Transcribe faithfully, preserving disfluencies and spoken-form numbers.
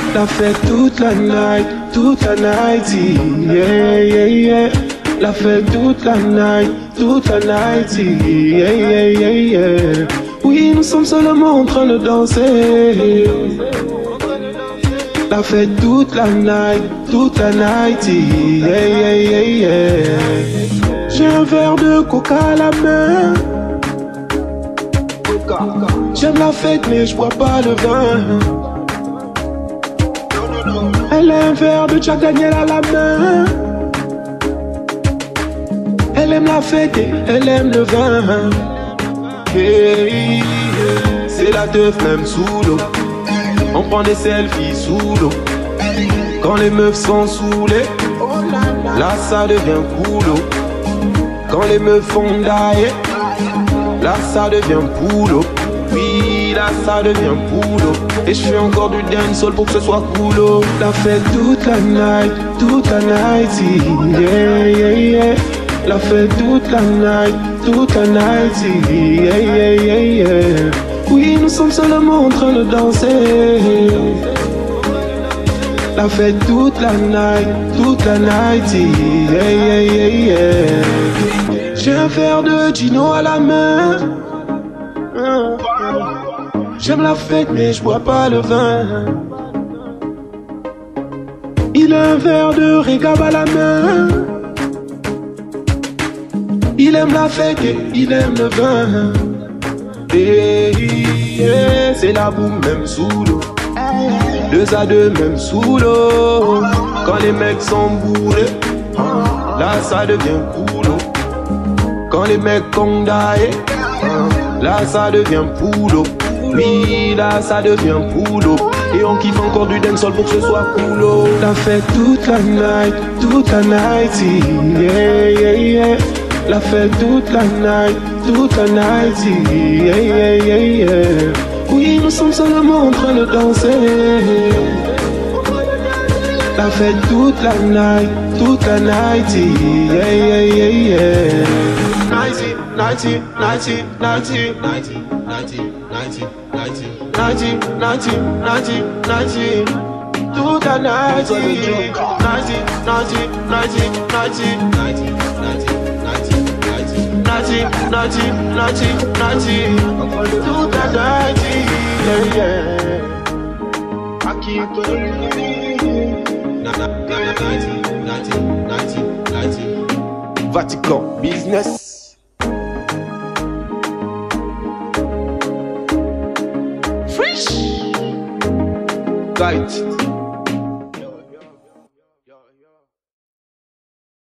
La fête toute la night, toute la night, yeah, yeah, yeah. La fête toute la night, toute la night, yeah, yeah, yeah, yeah. Oui, nous sommes seulement en train de danser. La fête toute la night, toute la night, yeah, yeah, yeah, yeah. J'ai un verre de coca à la main. J'aime la fête mais je bois pas le vin. Elle a un verre de Jack Daniel à la main. Elle aime la fête et elle aime le vin. Hey, c'est la teuf même sous l'eau. On prend des selfies sous l'eau. Quand les meufs sont saoulées, là ça devient cool. Quand les meufs font d'ailleurs, là ça devient poulot. Oui, là ça devient poulot. Et je fais encore du dancehall pour que ce soit cool. La fête toute la night, toute la night, yeah, yeah, yeah. La fête toute la night, toute la night, yeah, yeah, yeah, yeah. Oui, nous sommes seulement en train de danser. La fête toute la night, toute la night, yeah, yeah, yeah, yeah. J'ai un verre de Gino à la main. J'aime la fête mais je bois pas le vin. Il a un verre de Régab à la main. Il aime la fête et il aime le vin. Et yeah, c'est la boum même sous l'eau. Deux à deux même sous l'eau. Quand les mecs sont bourrés, là ça devient cool. Quand les mecs ont d'ailleurs, là ça devient poulot. Oui, là ça devient poulot. Et on kiffe encore du dancehall pour que ce soit cool. La fête toute la night, toute la night, yeah, yeah, yeah. La fête toute la night, toute la night, yeah, yeah, yeah, yeah. Oui, nous sommes seulement en train de danser. La fête toute la night, toute la night, yeah, yeah, yeah, yeah. Ninety, ninety, ninety, ninety, ninety, ninety, ninety, ninety, ninety, ninety, ninety, ninety. Toute la night, ninety, ninety, ninety, ninety, ninety, ninety, ninety, ninety, ninety, ninety. Toute la night, yeah, yeah. I keep going. ninety, ninety, ninety, ninety. Vatican business. Fresh. Right.